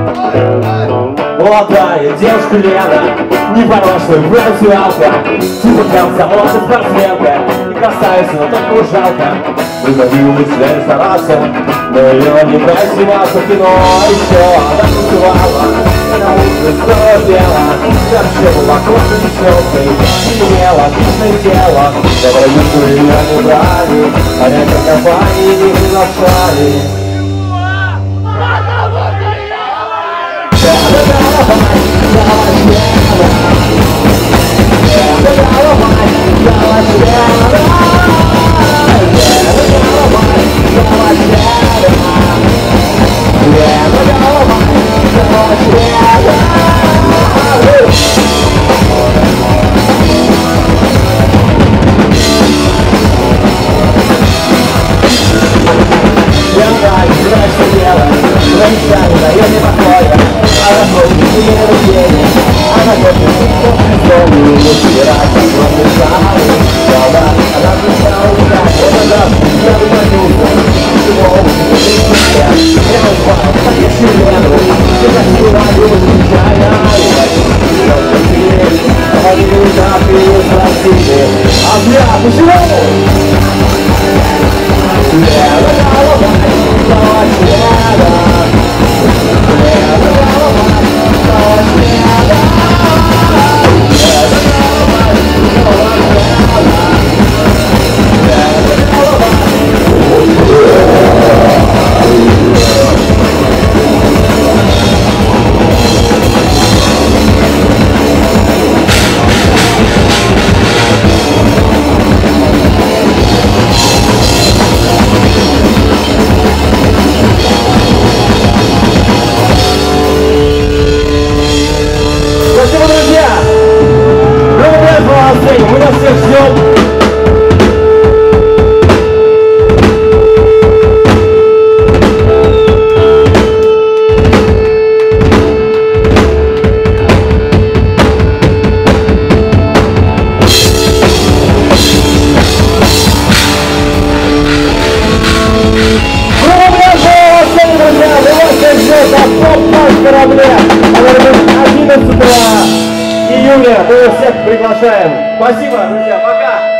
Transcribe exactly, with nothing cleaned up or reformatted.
Молодая девушка Лена, непорочная провинциалка, типа комсомолка, спортсменка, и красавица, но только уж жалко. Влюбилась в ресторации, но ее не красиво, в кино еще она танцевала, и на улице снова пела, вообще была классной девчонкой, имела отличное тело, но продюсеры ее не брали, а рядом компании не приглашали. Мы вас всех ждем. одиннадцатого июля мы всех приглашаем. Спасибо, друзья, пока!